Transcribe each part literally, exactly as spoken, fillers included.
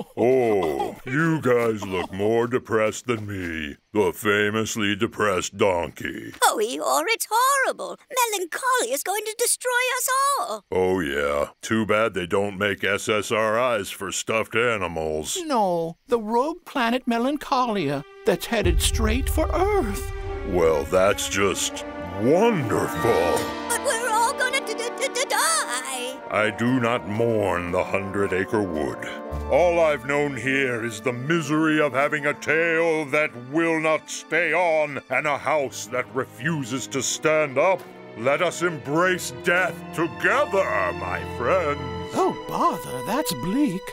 Oh, you guys look more depressed than me, the famously depressed donkey. Oh, Eeyore, it's horrible. Melancholia is going to destroy us all. Oh, yeah. Too bad they don't make S S R Is for stuffed animals. No, the rogue planet Melancholia that's headed straight for Earth. Well, that's just wonderful. But we're all gonna d d d die. I do not mourn the Hundred Acre Wood. All I've known here is the misery of having a tail that will not stay on and a house that refuses to stand up. Let us embrace death together, my friends. Oh, bother, that's bleak.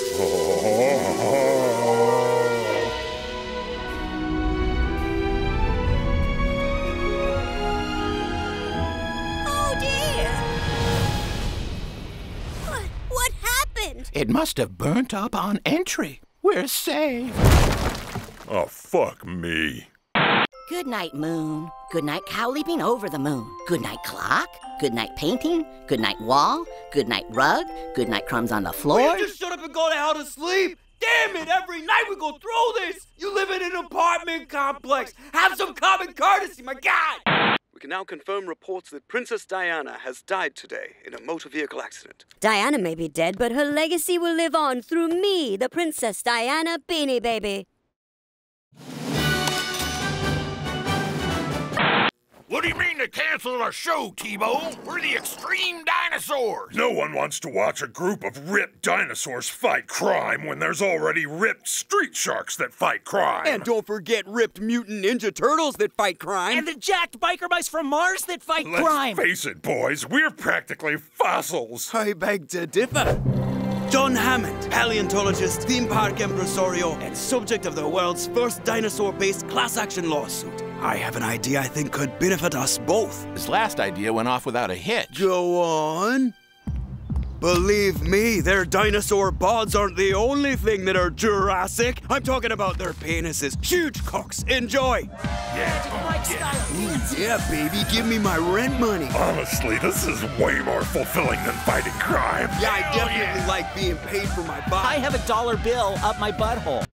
It must have burnt up on entry. We're safe. Oh, fuck me. Good night, moon. Good night, cow leaping over the moon. Good night, clock. Good night, painting. Good night, wall. Good night, rug. Good night, crumbs on the floor. Will you just shut up and go to hell to sleep? Damn it, every night we go through this. You live in an apartment complex. Have some common courtesy, my God. We can now confirm reports that Princess Diana has died today in a motor vehicle accident. Diana may be dead, but her legacy will live on through me, the Princess Diana Beanie Baby. What do you mean to cancel our show, T-Bone? We're the Extreme Dinosaurs! No one wants to watch a group of ripped dinosaurs fight crime when there's already ripped street sharks that fight crime. And don't forget ripped mutant ninja turtles that fight crime. And the jacked biker mice from Mars that fight Let's crime. Let's face it, boys, we're practically fossils. I beg to differ. John Hammond, paleontologist, theme park impresario, and subject of the world's first dinosaur-based class action lawsuit. I have an idea I think could benefit us both. His last idea went off without a hitch. Go on. Believe me, their dinosaur bods aren't the only thing that are Jurassic. I'm talking about their penises. Huge cocks. Enjoy. Yeah, yeah. Ooh, yeah, baby. Give me my rent money. Honestly, this is way more fulfilling than fighting crime. Yeah, I definitely yeah. like being paid for my body. I have a dollar bill up my butthole.